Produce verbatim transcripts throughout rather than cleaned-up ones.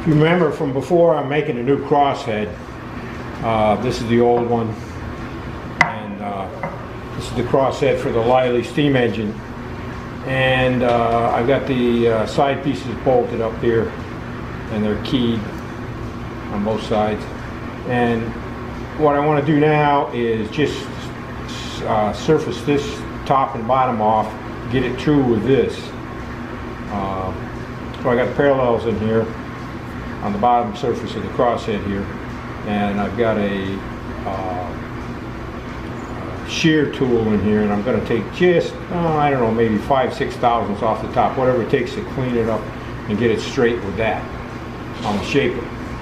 If you remember from before, I'm making a new crosshead. Uh, this is the old one, and uh, this is the crosshead for the Liley steam engine. And uh, I've got the uh, side pieces bolted up here, and they're keyed on both sides. And what I want to do now is just uh, surface this top and bottom off, get it true with this. Uh, so I got parallels in here on the bottom surface of the crosshead here, and I've got a uh, shear tool in here, and I'm going to take just oh, I don't know, maybe five six thousandths off the top, whatever it takes to clean it up and get it straight with that on the shaper.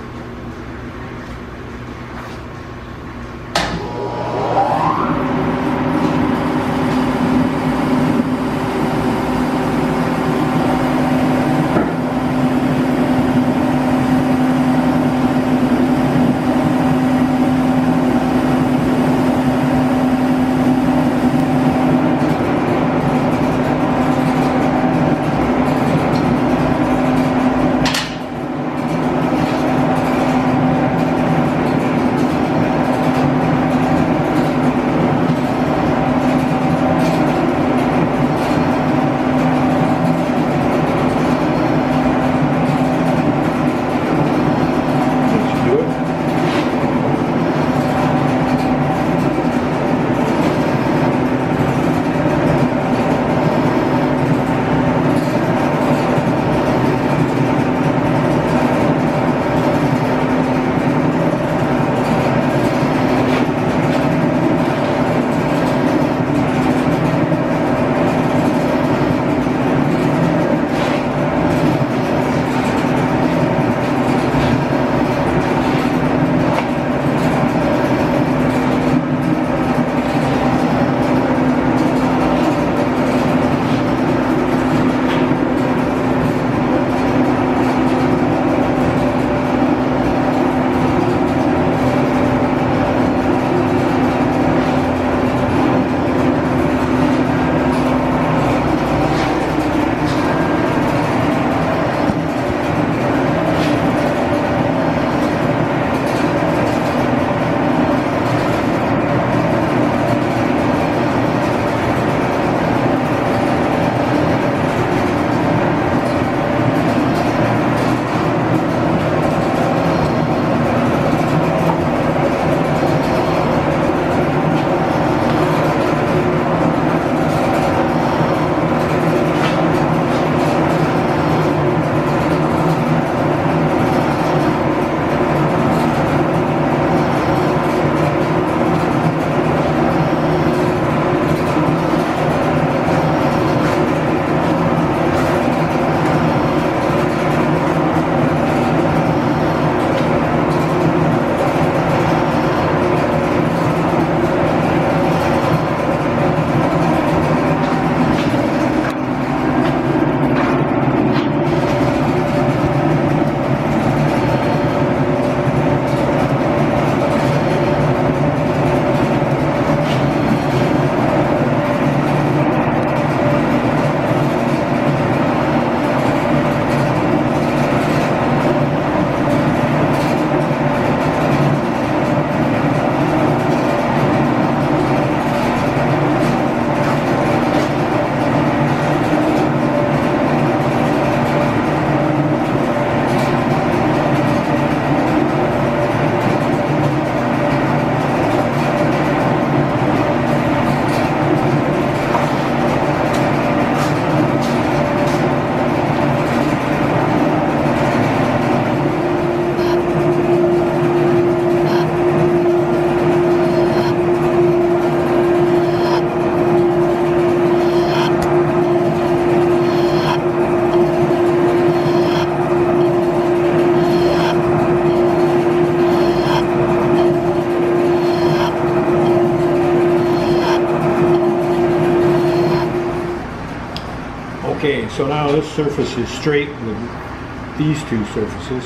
Okay, so now this surface is straight with these two surfaces.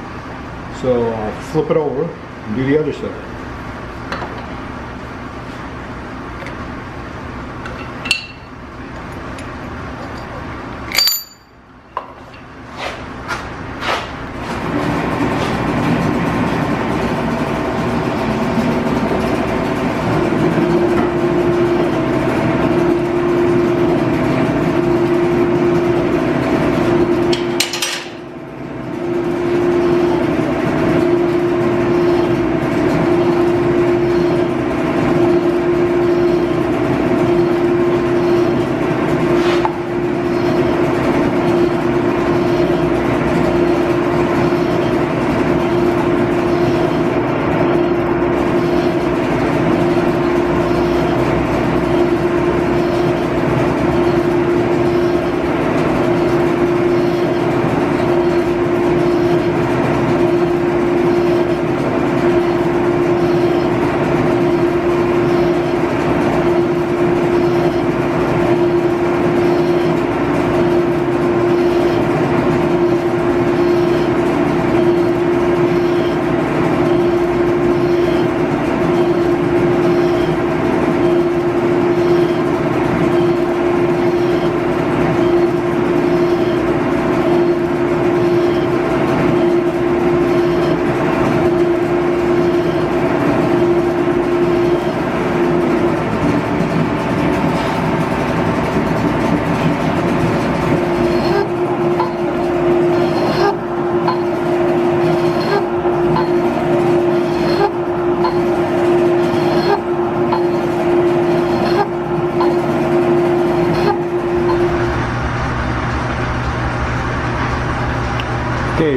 So I'll flip it over and do the other side.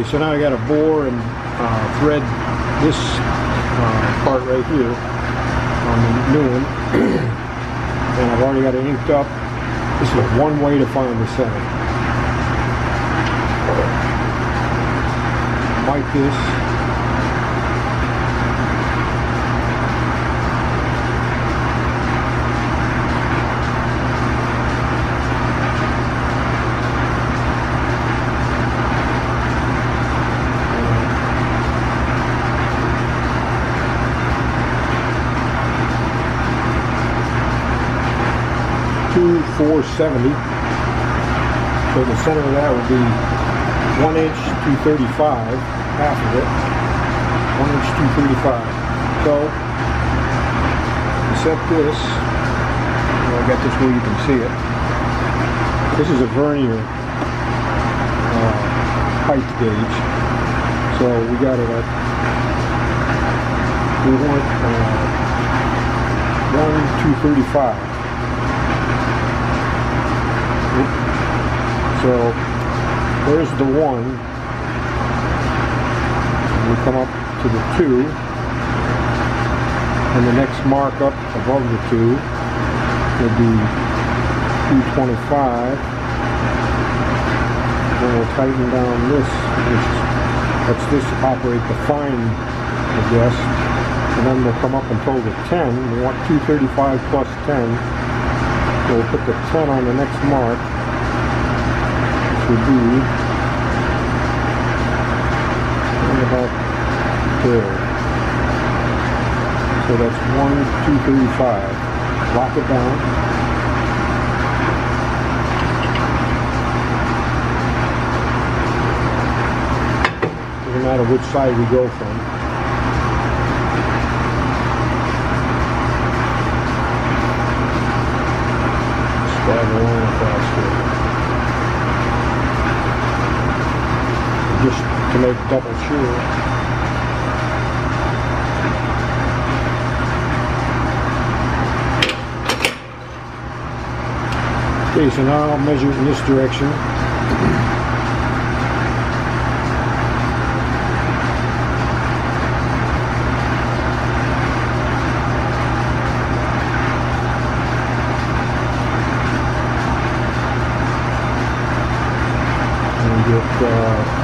so now I got to bore and uh, thread this uh, part right here on the new one. And I've already got it inked up. This is one way to find the center. Like this. four seventy. So the center of that would be one inch two thirty-five, half of it. One inch two thirty-five. So you set this. I'll get this where you can see it. This is a vernier uh, height gauge. So we got it at we want uh, one two thirty-five. So there's the one. We come up to the two, and the next mark up above the two would be two twenty-five. Then we'll tighten down this, which lets this operate the fine, I guess. And then we'll come up until the ten. We want two thirty-five plus ten. So we'll put the ten on the next mark. Would be about there. So that's one two thirty-five. Lock it down. Doesn't matter which side we go from. Just drag a line across here. Just to make double sure. Okay, so now I'll measure it in this direction. And get uh,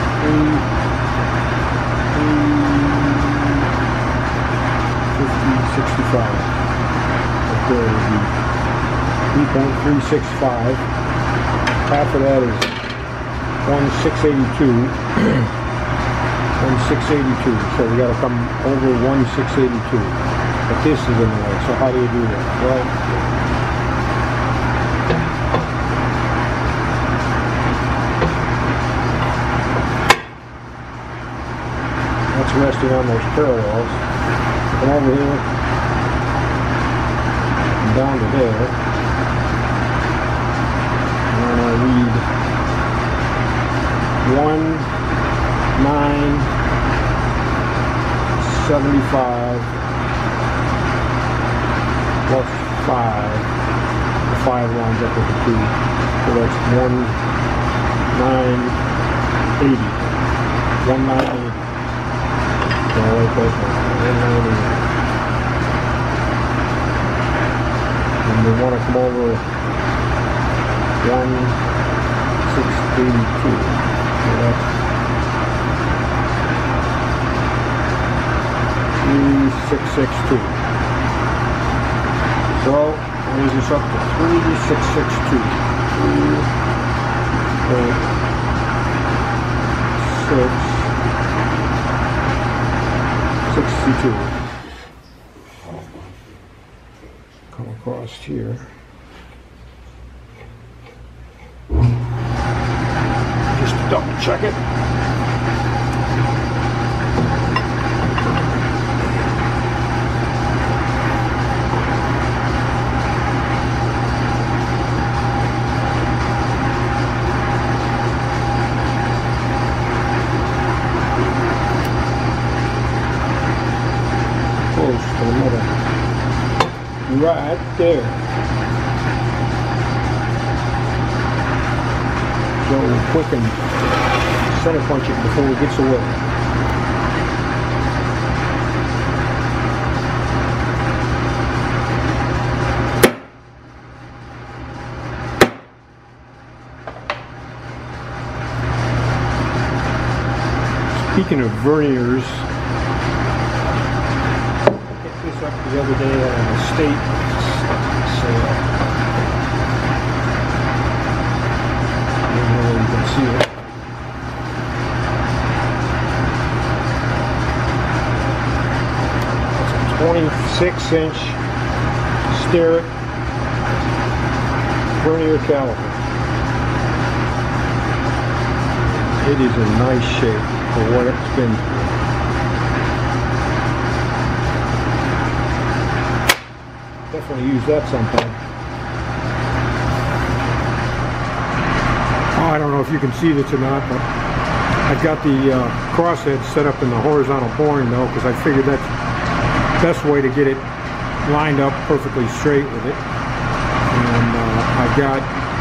fifty, sixty-five. Right there would be three point three six five. Half of that is one six eighty-two. one six eighty-two. So we got to come over one six eighty-two. But this is in the way. So how do you do that? Well, resting on those parallels. Come over here and down to there. And I read one nine seventy-five plus five. The five lines up with the two. So that's one nine eighty. One nine eighty. And we want to come over one six eighty-two. So that's three six six two. So I raise this up to three six six two. three point six sixty-two. Come across here. Just to double check it. Right there. So quick and center punch it before it gets away. Speaking of verniers, I picked this up the other day at an estate sale. I don't know where you can see it. It's a twenty-six inch Starrett vernier caliper. It is in nice shape for what it's been through. Definitely use that sometime. Oh, I don't know if you can see this or not, but I've got the uh, crosshead set up in the horizontal boring though, because I figured that's the best way to get it lined up perfectly straight with it. And uh, I've got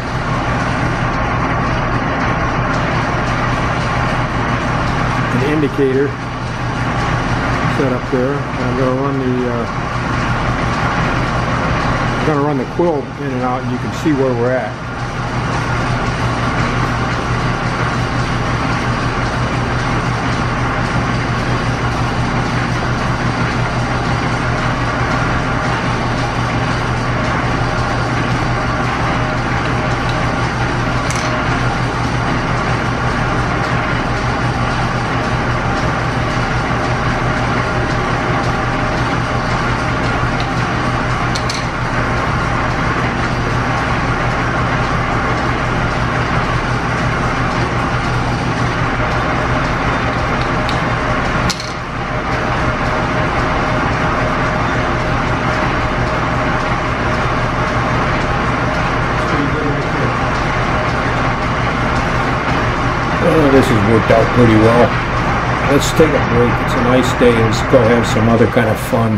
an indicator set up there. I'm going to run the uh, I'm going to run the quill in and out, and you can see where we're at. Oh, this has worked out pretty well. Let's take a break. It's a nice day. Let's go have some other kind of fun.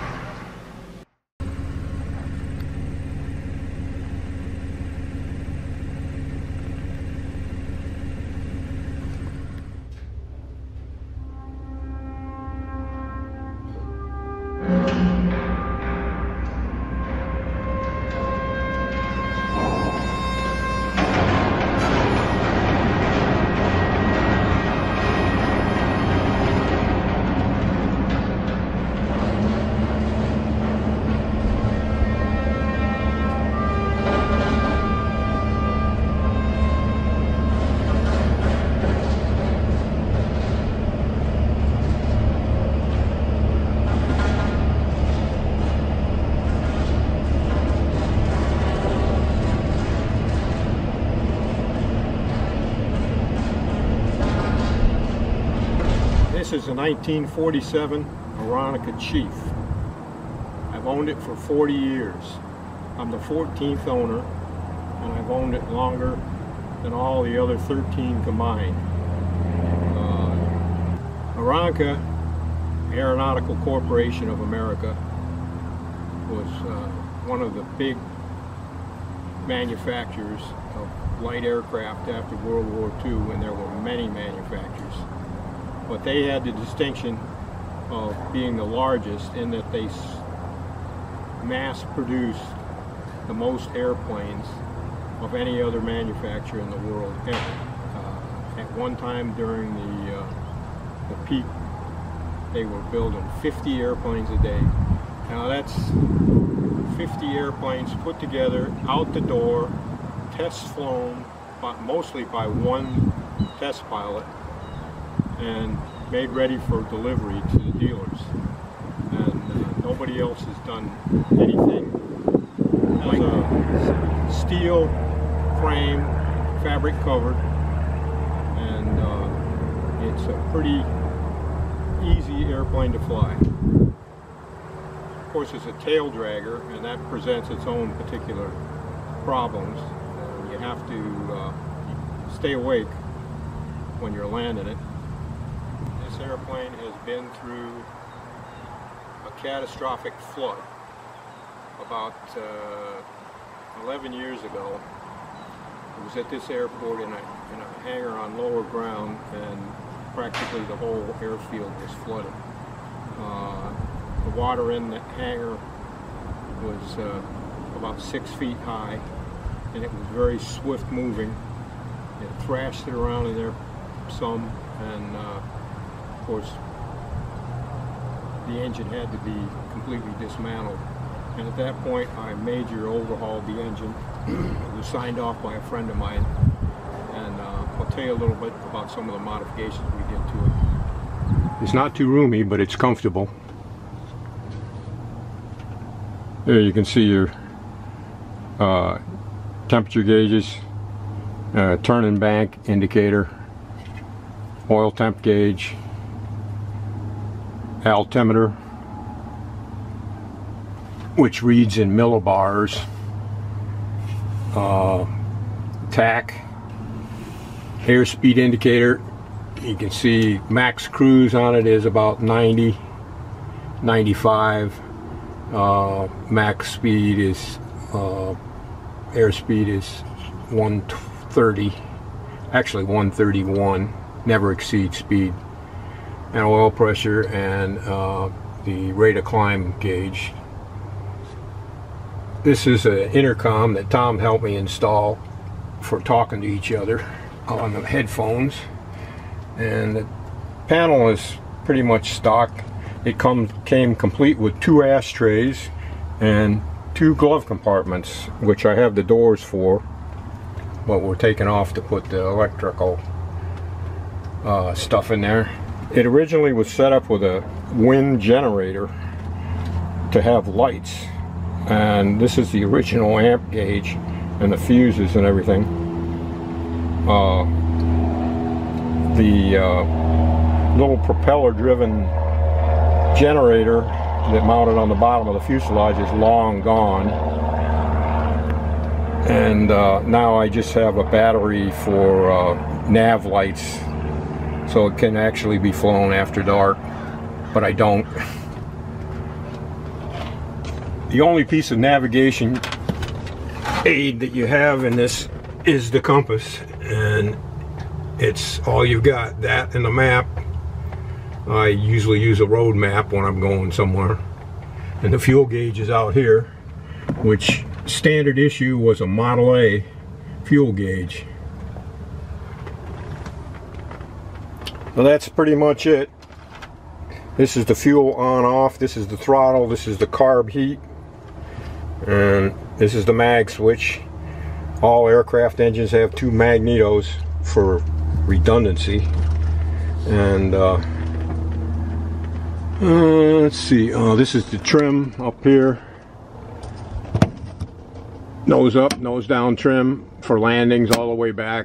This is a nineteen forty-seven Aeronca Chief. I've owned it for forty years. I'm the fourteenth owner, and I've owned it longer than all the other thirteen combined. Uh, Aeronca Aeronautical Corporation of America was uh, one of the big manufacturers of light aircraft after World War Two, when there were many manufacturers. But they had the distinction of being the largest in that they mass-produced the most airplanes of any other manufacturer in the world ever. Uh, at one time during the, uh, the peak, they were building fifty airplanes a day. Now that's fifty airplanes put together, out the door, tests flown, but mostly by one test pilot, and made ready for delivery to the dealers. And uh, nobody else has done anything. It's a steel frame, fabric covered, and uh, it's a pretty easy airplane to fly. Of course, it's a tail dragger, and that presents its own particular problems. Uh, you have to uh, stay awake when you're landing it. This airplane has been through a catastrophic flood. About uh, eleven years ago, It was at this airport in a, in a hangar on lower ground, and practically the whole airfield was flooded. Uh, the water in the hangar was uh, about six feet high, and it was very swift moving. It thrashed it around in there some, and uh, of course the engine had to be completely dismantled. And at that point I major overhauled the engine. It was signed off by a friend of mine, and uh, I'll tell you a little bit about some of the modifications we did to it. It's not too roomy, but it's comfortable. There you can see your uh, temperature gauges, uh, turn and bank indicator, oil temp gauge, altimeter, which reads in millibars, uh, tack, airspeed indicator. You can see max cruise on it is about ninety, ninety-five. Uh, max speed is, uh, airspeed is one thirty, actually one thirty-one, never exceed speed. And oil pressure, and uh, the rate of climb gauge. This is an intercom that Tom helped me install for talking to each other on the headphones. And the panel is pretty much stock. It come, came complete with two ashtrays and two glove compartments, which I have the doors for, but we're taking off to put the electrical uh, stuff in there. It originally was set up with a wind generator to have lights, and this is the original amp gauge and the fuses and everything. Uh, the uh, little propeller driven generator that mounted on the bottom of the fuselage is long gone, and uh, now I just have a battery for uh, nav lights, so it can actually be flown after dark, but I don't. The only piece of navigation aid that you have in this is the compass, and it's all you've got, that and the map. I usually use a road map when I'm going somewhere. And the fuel gauge is out here, which standard issue was a Model A fuel gauge. Well, that's pretty much it. This is the fuel on off, this is the throttle, this is the carb heat, and this is the mag switch. All aircraft engines have two magnetos for redundancy. And uh, uh, let's see, uh, this is the trim up here. Nose up, nose down trim for landings all the way back.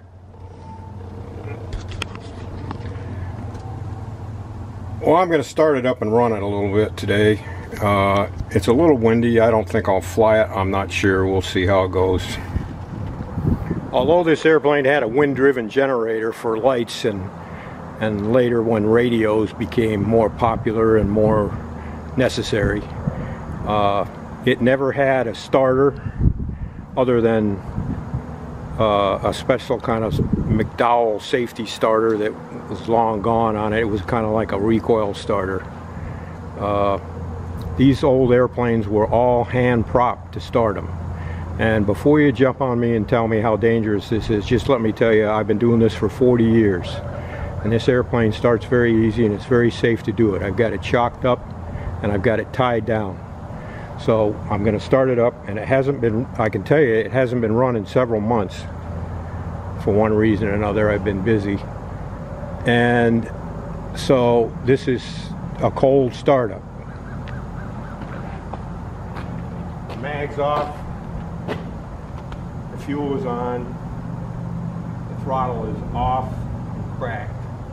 Well, I'm going to start it up and run it a little bit today. Uh, it's a little windy. I don't think I'll fly it. I'm not sure. We'll see how it goes. Although this airplane had a wind-driven generator for lights, and and later when radios became more popular and more necessary, uh, it never had a starter other than uh, a special kind of McDowell safety starter that was long gone on it. It was kind of like a recoil starter. Uh, these old airplanes were all hand propped to start them. And before you jump on me and tell me how dangerous this is, just let me tell you, I've been doing this for forty years. And this airplane starts very easy, and it's very safe to do it. I've got it chalked up and I've got it tied down. So I'm going to start it up, and it hasn't been, I can tell you, it hasn't been run in several months. For one reason or another, I've been busy. And so this is a cold startup. The mag's off. The fuel is on. The throttle is off and cracked.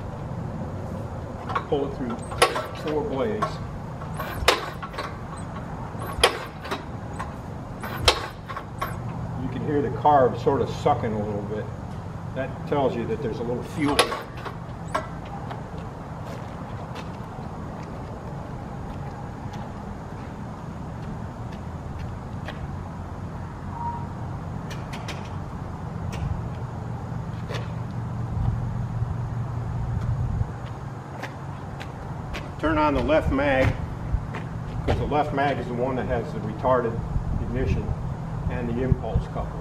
Pull it through four blades. You can hear the carb sort of sucking a little bit. That tells you that there's a little fuel. turn on the left mag, because the left mag is the one that has the retarded ignition and the impulse coupling.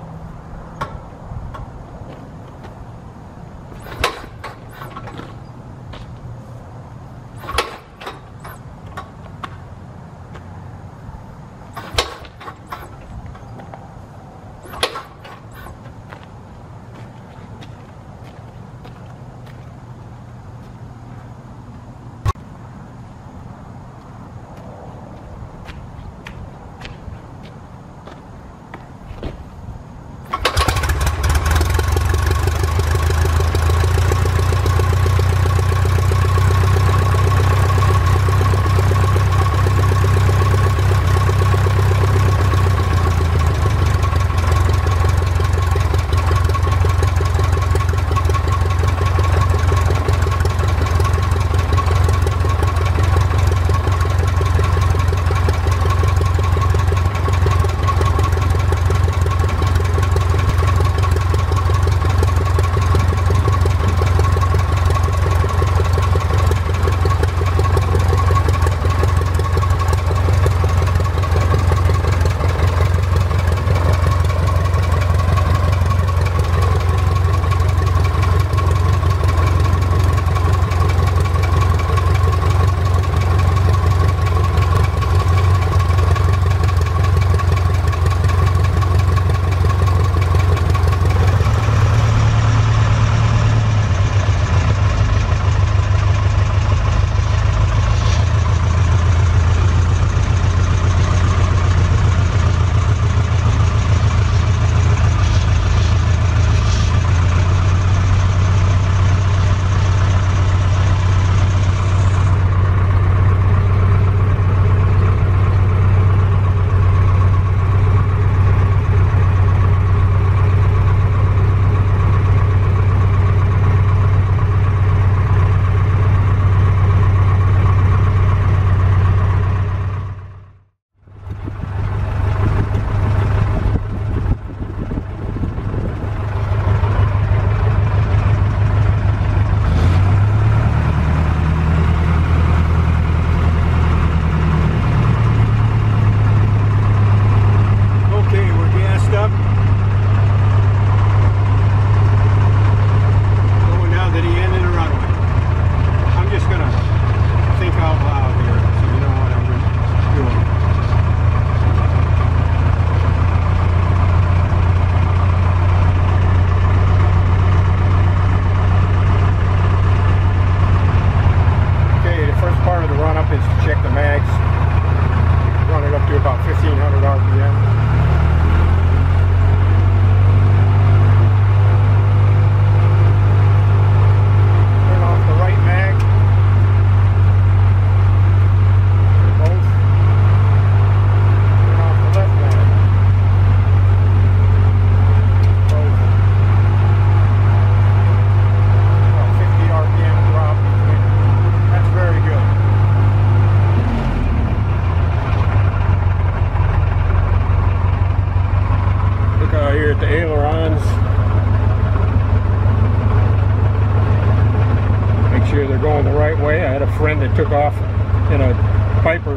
Friend that took off in a Piper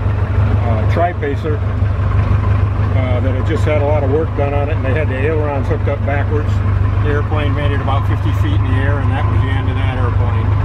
uh, Tri-Pacer uh, that had just had a lot of work done on it, and they had the ailerons hooked up backwards. The airplane made it about fifty feet in the air, and that was the end of that airplane.